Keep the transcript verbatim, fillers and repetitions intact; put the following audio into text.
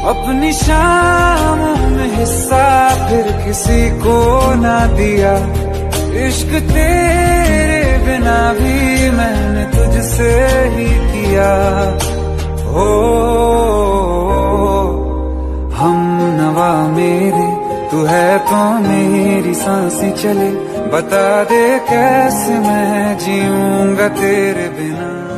अपनी शामों में हिस्सा फिर किसी को ना दिया। इश्क तेरे बिना भी मैंने तुझसे ही किया। हो हम नवा मेरे, तू है तो मेरी सांसें चले। बता दे कैसे मैं जीऊंगा तेरे बिना।